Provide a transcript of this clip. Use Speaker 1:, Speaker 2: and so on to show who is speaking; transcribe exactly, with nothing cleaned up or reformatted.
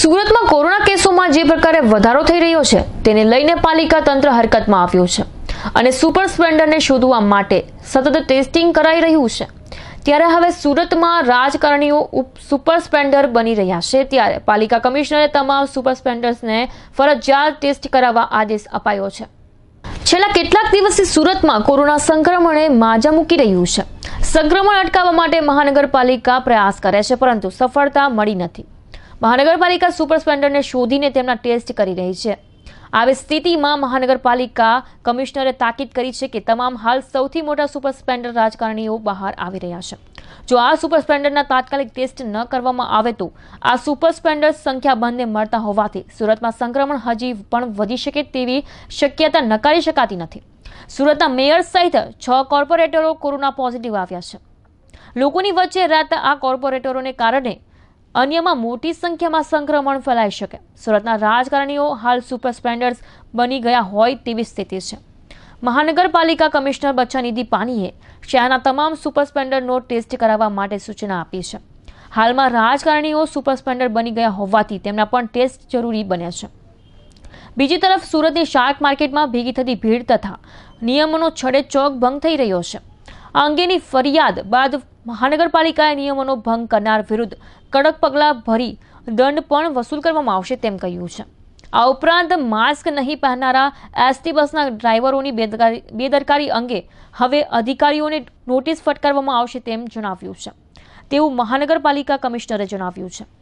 Speaker 1: સુરતમાં કોરોના કેસોમાં જે પ્રકારે વધારો થઈ રહ્યો છે તેને લઈને પાલિકા તંત્ર હરકતમાં આવ્યું છે અને સુપર સ્પ્રેડરને શોધવા માટે સતત ટેસ્ટિંગ કરાઈ રહ્યું છે। ત્યારે હવે સુરતમાં રાજકારણીઓ સુપર સ્પ્રેડર બની રહ્યા છે, ત્યારે પાલિકા કમિશનરે તમામ સુપર સ્પ્રેડર્સને ફરજિયાત ટેસ્ટ કરાવવા આદેશ અપાયો છે। છેલ્લા કેટલાક દિવસથી સુરતમાં કોરોના સંક્રમણે માજા મૂકી રહ્યું છે। સંક્રમણ અટકાવવા માટે મહાનગરપાલિકા પ્રયાસ કરે છે, પરંતુ સફળતા મળી નથી। મહાનગરપાલિકા સુપર સ્પ્રેડરને શોધીને તેમના ટેસ્ટ કરી રહી છે। આવી સ્થિતિમાં મહાનગરપાલિકા કમિશનરે તાકીદ કરી છે કે તમામ હાલ સૌથી મોટા સુપર સ્પ્રેડર રાજકારણીઓ બહાર આવી રહ્યા છે। જો આ સુપર સ્પ્રેડરના તાત્કાલિક ટેસ્ટ ન કરવામાં આવે તો આ સુપર સ્પ્રેડર સંખ્યાબંધને મળતા હોવાથી સુરતમાં સંક્રમણ હજી પણ વધી શકે તેવી શક્યતા નકારી શકાતી નથી। સુરતના મેયર સહિત છ કોર્પોરેટરો કોરોના પોઝિટિવ આવ્યા છે। લોકોની વચ્ચે રહેતા આ કોર્પોરેટરોને કારણે અન્યમાં મોટી સંખ્યામાં સંક્રમણ ફેલાઈ શકે। સુરતના રાજકારણીઓ હાલ સુપર સ્પ્રેડર્સ બની ગયા હોય તેવી સ્થિતિ છે। મહાનગરપાલિકા કમિશનર બચ્ચાનિધિ પાનીએ શહેરના તમામ સુપર સ્પ્રેડરનો ટેસ્ટ કરાવવા માટે સૂચના આપી છે। હાલમાં રાજકારણીઓ સુપર સ્પ્રેડર બની ગયા હોવાથી તેમના પણ ટેસ્ટ જરૂરી બન્યા છે। બીજી તરફ સુરતની શાક માર્કેટમાં ભેગી થતી ભીડ તથા નિયમોનો છડેચોક ભંગ થઈ રહ્યો છે। આ અંગેની ફરિયાદ બાદ મહાનગરપાલિકાએ નિયમોનો ભંગ કરનાર વિરુદ્ધ કડક પગલાં ભરી દંડ પણ વસૂલ કરવામાં આવશે તેમ કહ્યું છે। આ ઉપરાંત માસ્ક નહીં પહેરનારા એસટી બસના ડ્રાઈવરોની બેદરકારી બેદરકારી અંગે હવે અધિકારીઓને નોટિસ ફટકારવામાં આવશે તેમ જણાવ્યું છે તેવું મહાનગરપાલિકા કમિશનરે જણાવ્યું છે।